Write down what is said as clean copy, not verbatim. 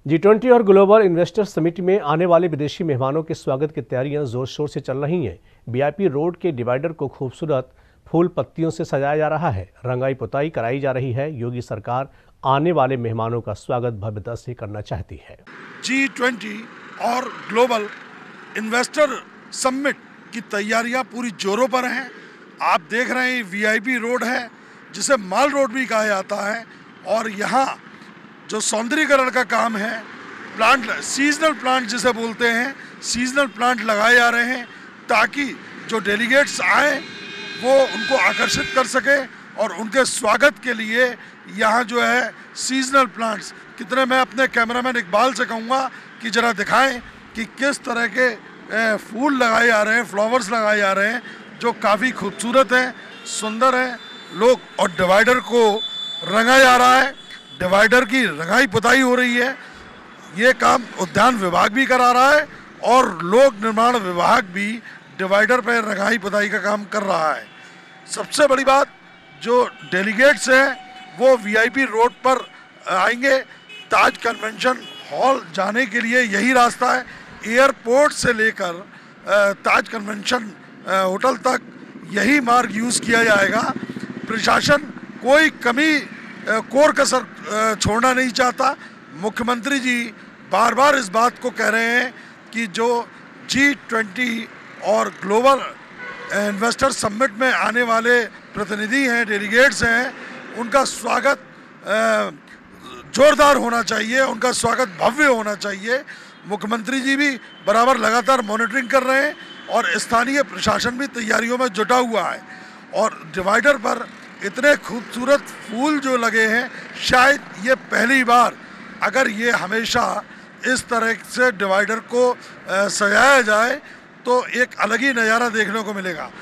G20 और global investor summit में आने वाले विदेशी मेहमानों के स्वागत की तैयारियां जोर शोर से चल रही हैं। वीआईपी रोड के डिवाइडर को खूबसूरत फूल पत्तियों से सजाया जा रहा है, रंगाई पुताई कराई जा रही है। योगी सरकार आने वाले मेहमानों का स्वागत भव्यता से करना चाहती है। G20 और ग्लोबल इन्वेस्टर समिट की तैयारियां पूरी जोरों पर हैं। आप देख रहे हैं वीआईपी रोड है, जिसे माल रोड भी कहा जाता है, और यहाँ जो सौंदर्यीकरण का काम है, प्लांट, सीजनल प्लांट जिसे बोलते हैं, सीजनल प्लांट लगाए जा रहे हैं ताकि जो डेलीगेट्स आए वो उनको आकर्षित कर सके। और उनके स्वागत के लिए यहाँ जो है सीजनल प्लांट्स कितने, मैं अपने कैमरामैन इकबाल से कहूँगा कि ज़रा दिखाएं कि किस तरह के फूल लगाए जा रहे हैं, फ्लावर्स लगाए जा रहे हैं, जो काफ़ी खूबसूरत हैं, सुंदर हैं। लोग, और डिवाइडर को रंगा जा रहा है, डिवाइडर की रंगाई पुताई हो रही है। ये काम उद्यान विभाग भी करा रहा है और लोक निर्माण विभाग भी डिवाइडर पर रंगाई पुताई का काम कर रहा है। सबसे बड़ी बात, जो डेलीगेट्स हैं वो वीआईपी रोड पर आएंगे। ताज कन्वेंशन हॉल जाने के लिए यही रास्ता है, एयरपोर्ट से लेकर ताज कन्वेंशन होटल तक यही मार्ग यूज़ किया जाएगा। प्रशासन कोई कमी, कोर कसर छोड़ना नहीं चाहता। मुख्यमंत्री जी बार बार इस बात को कह रहे हैं कि जो G20 और ग्लोबल इन्वेस्टर समिट में आने वाले प्रतिनिधि हैं, डेलीगेट्स हैं, उनका स्वागत जोरदार होना चाहिए, उनका स्वागत भव्य होना चाहिए। मुख्यमंत्री जी भी बराबर लगातार मॉनिटरिंग कर रहे हैं और स्थानीय प्रशासन भी तैयारियों में जुटा हुआ है। और डिवाइडर पर इतने खूबसूरत फूल जो लगे हैं, शायद ये पहली बार, अगर ये हमेशा इस तरह से डिवाइडर को सजाया जाए तो एक अलग ही नज़ारा देखने को मिलेगा।